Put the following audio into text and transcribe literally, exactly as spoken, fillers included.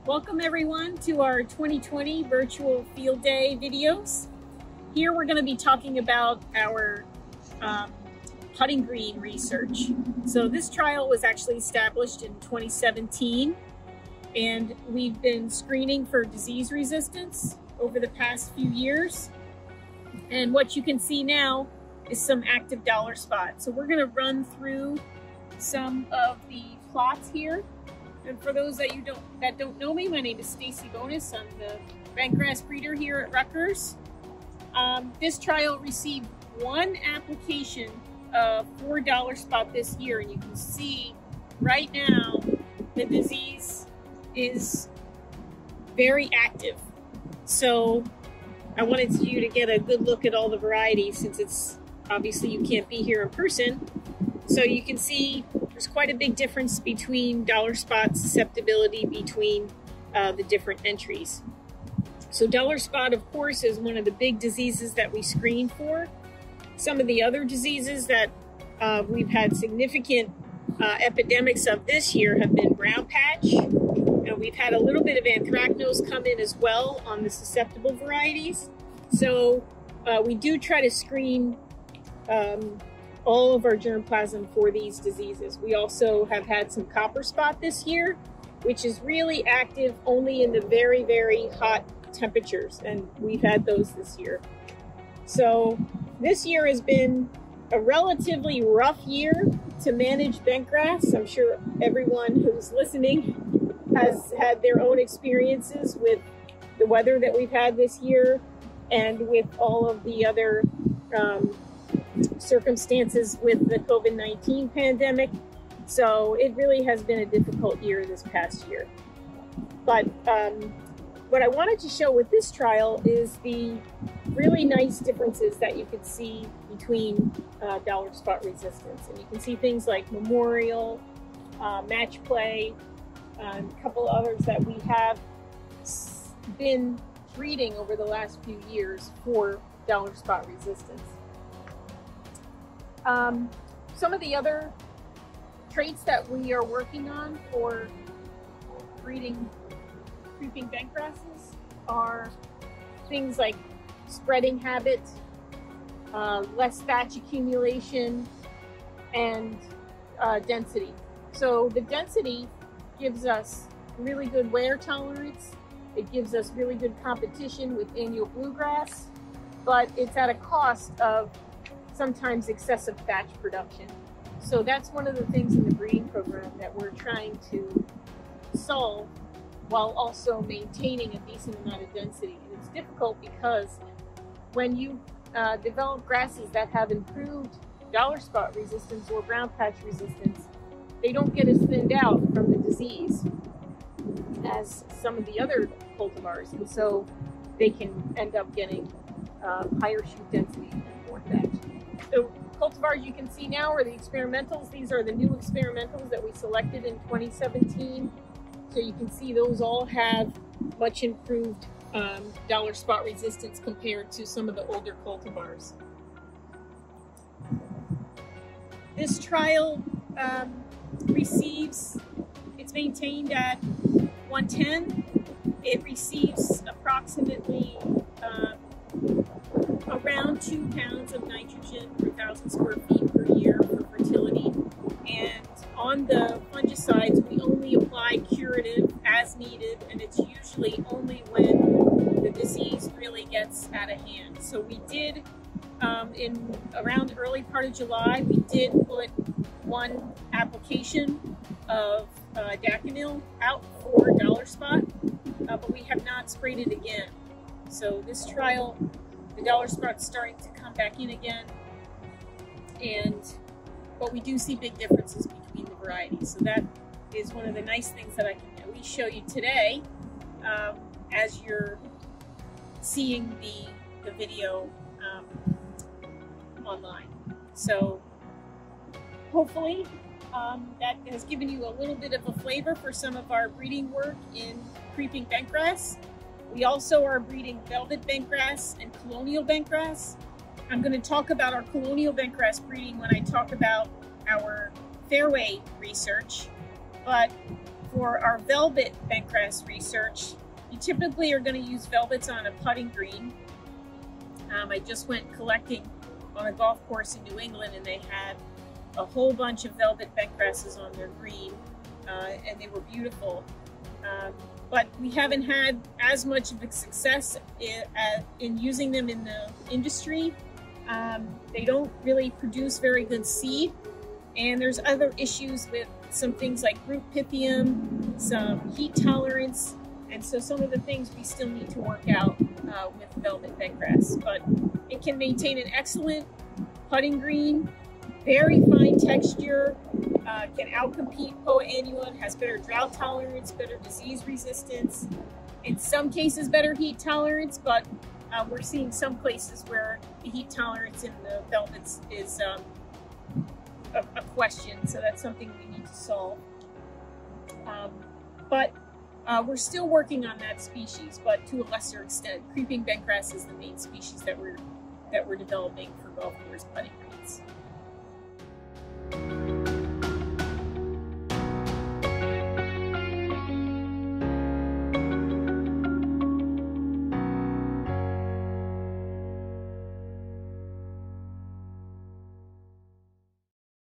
Welcome everyone to our twenty twenty virtual field day videos. Here we're going to be talking about our um, putting green research. So this trial was actually established in twenty seventeen, and we've been screening for disease resistance over the past few years. And what you can see now is some active dollar spots. So we're going to run through some of the plots here. And for those that you don't that don't know me, my name is Stacy Bonus. I'm the Bentgrass breeder here at Rutgers. Um, this trial received one application of four dollar spot this year, and you can see right now the disease is very active. So I wanted you to get a good look at all the varieties, since it's obviously you can't be here in person. So you can see there's quite a big difference between dollar spot susceptibility between uh, the different entries. So dollar spot, of course, is one of the big diseases that we screen for. Some of the other diseases that uh, we've had significant uh, epidemics of this year have been brown patch. And we've had a little bit of anthracnose come in as well on the susceptible varieties. So uh, we do try to screen um, all of our germplasm for these diseases. We also have had some copper spot this year, which is really active only in the very, very hot temperatures, and we've had those this year. So this year has been a relatively rough year to manage bentgrass. I'm sure everyone who's listening has had their own experiences with the weather that we've had this year and with all of the other um, circumstances with the COVID nineteen pandemic. So it really has been a difficult year this past year. But um, what I wanted to show with this trial is the really nice differences that you could see between uh, dollar spot resistance. And you can see things like Memorial, uh, Match Play, and a couple others that we have been breeding over the last few years for dollar spot resistance. Um, some of the other traits that we are working on for breeding creeping bentgrasses are things like spreading habit, uh, less thatch accumulation, and uh, density. So the density gives us really good wear tolerance. It gives us really good competition with annual bluegrass, but it's at a cost of sometimes excessive thatch production. So that's one of the things in the breeding program that we're trying to solve, while also maintaining a decent amount of density. And it's difficult because when you uh, develop grasses that have improved dollar spot resistance or brown patch resistance, they don't get as thinned out from the disease as some of the other cultivars, and so they can end up getting uh, higher shoot density and more thatch. The cultivars you can see now are the experimentals. These are the new experimentals that we selected in twenty seventeen. So you can see those all have much improved um, dollar spot resistance compared to some of the older cultivars. This trial um, receives, it's maintained at one ten. It receives approximately uh, around two pounds of nitrogen per thousand square feet per year for fertility. And on the fungicides, we only apply curative as needed, and it's usually only when the disease really gets out of hand. So we did, um, in around early part of July, we did put one application of uh, Daconil out for dollar spot, uh, but we have not sprayed it again. So this trial, the dollar spot's starting to come back in again, and but we do see big differences between the varieties. So that is one of the nice things that I can at least show you today um, as you're seeing the, the video um, online. So hopefully um, that has given you a little bit of a flavor for some of our breeding work in creeping bentgrass. We also are breeding velvet bentgrass and colonial bentgrass. I'm going to talk about our colonial bentgrass breeding when I talk about our fairway research, but for our velvet bentgrass research, you typically are going to use velvets on a putting green. Um, I just went collecting on a golf course in New England, and they had a whole bunch of velvet bentgrasses on their green, uh, and they were beautiful. Um, but we haven't had as much of a success in, uh, in using them in the industry. Um, they don't really produce very good seed, and there's other issues with some things like root pythium, some heat tolerance, and so some of the things we still need to work out uh, with velvet bentgrass. But it can maintain an excellent putting green, very fine texture, uh, can outcompete Poa annua, has better drought tolerance, better disease resistance, in some cases better heat tolerance, but uh, we're seeing some places where the heat tolerance in the velvets is um, a, a question, so that's something we need to solve. Um, but uh, we're still working on that species, but to a lesser extent. Creeping bentgrass is the main species that we're that we're developing for golf course putting greens.